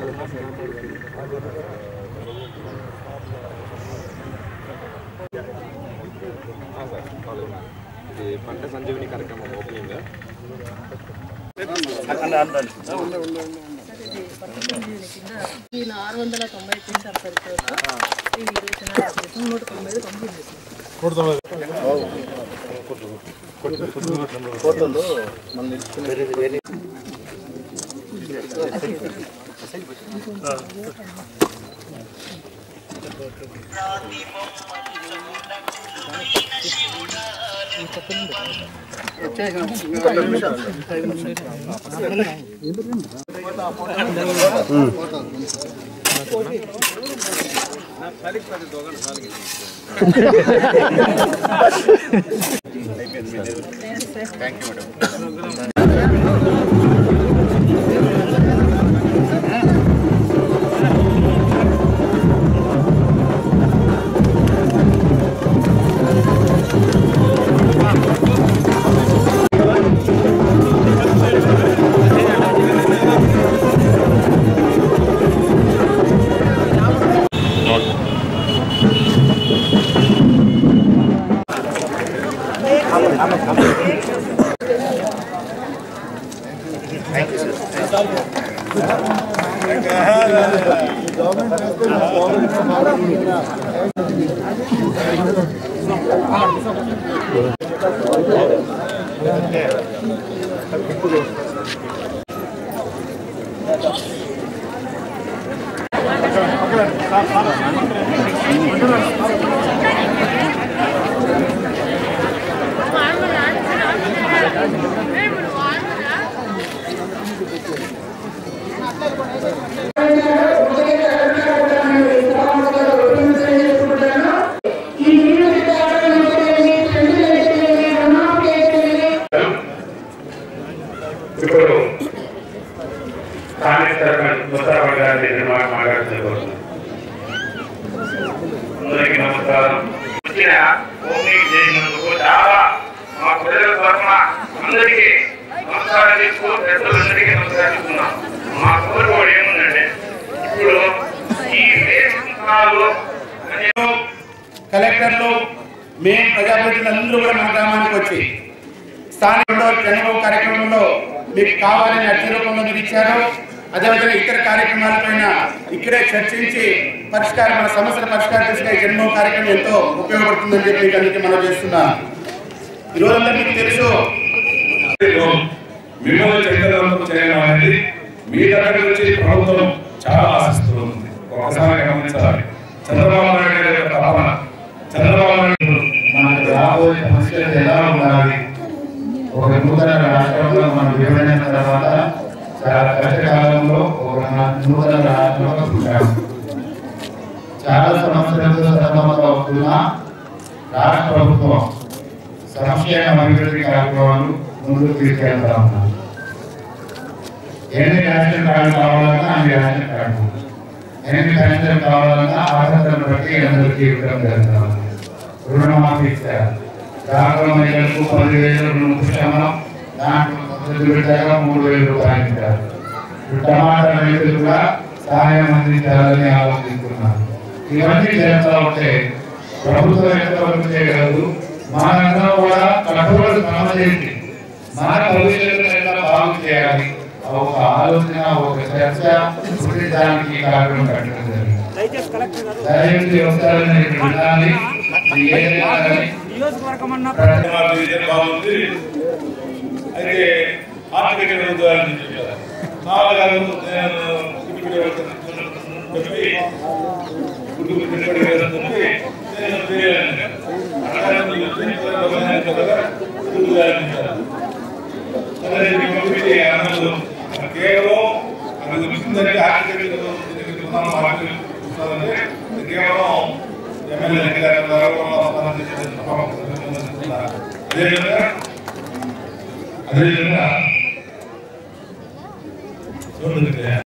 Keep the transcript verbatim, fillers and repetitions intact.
ఇది పంట సంజీవిని కార్యక్రమం ఓపెనింగ్ ఆరు వందల తొంభై నూట తొంభై ఐదు complete thank you madam. Thank you, sir. ఇప్పుడు స్థానిక ముస్తాఫా గారి మాట్లాడుతున్నారు. అందరికీ నమస్కారం. వచ్చిన ఓపెనింగ్ చేసినందుకు చాలా మా ప్రజల తరఫున అందరికీ నమస్కారం చేసుకో పెద్దలందరికీ నమస్కారం ఇస్తున్నాం. మా కోరిక కూడా ఏముందంటే ఇప్పుడు ఈ వేసంతాలు కలెక్టర్లు మేము ప్రజాప్రతినిధులు అందరూ కూడా మన గ్రామానికి వచ్చి స్థానికంలో జన్మభూమి కార్యక్రమంలో మీకు కావాలని అర్జీ రూపంలో మీరు ఇచ్చారు. అదేవిధంగా ఇతర కార్యక్రమాలపైన ఇక్కడే చర్చించి పరిష్కారం మన సమస్యల పరిష్కారం చేసిన జన్మభూమి కార్యక్రమం ఎంతో ఉపయోగపడుతుందని చెప్పి మీకు అందరికీ మనం చేస్తున్నాం. ఈ రోజంతా మీకు తెలుసు మిమ్మల్ని చైతన్యవంతం చేయడం అనేది మీ దగ్గర నుంచి ప్రభుత్వం చాలా ఆశిస్తుంది. ఒకసారి గమనించాలి. చంద్రబాబు నాయుడు గారి యొక్క తపన చంద్రబాబు నాయుడు మనకు రాబోయే సమస్యలు ఎలా ఉండాలి, ఒక నూతన రాష్ట్రంలో మనం విభజన తర్వాత చాలా కష్టకాలంలో ఒక నూతన రాష్ట్రంలో ఉంటాము. చాలా సమస్యలతో సతమతమవుతున్న రాష్ట్ర ప్రభుత్వం సంక్షేమ అభివృద్ధి కార్యక్రమాలు ముందుకు తీసుకెళ్తా ఉన్నాం. ఎన్ని రేషన్ కార్డు కావాలన్నా అన్ని రేషన్ కార్డు, ఎన్ని పెన్షన్ కావాలన్నా అర్హతను బట్టి అందరికీ ఇవ్వడం జరుగుతా ఉంది. రుణమాఫీ ఇచ్చారు. డాక్టర్ మహిళలకు పదివేల రుణ పుష్పమం, దాంట్లో మొదటి విడతగా మూడు వేల రూపాయలు ఇచ్చారు. టమాటా రైతులుగా సహాయం అందించాలని ఆలోచిస్తున్నారు. ఇవన్నీ చేస్తూ ఉంటే ప్రభుత్వం ఎంతవరకు చేయగలదు? మనందరం కూడా కఠోర శ్రమ చేసి మన భవిష్యత్తును ఎలా బాగు చేయాలి ఒక ఆలోచన, ఒక చర్చ దానికి కార్యక్రమం పెట్టడం జరిగింది. దయచేసి వస్తారని వినాలి. బాగుంది. అయితే ఆర్థిక ఉద్యోగాలు కేవలం అది వచ్చిందంటే ఆర్థిక కేవలం ఎమ్మెల్యే అదేవిధంగా అదేవిధంగా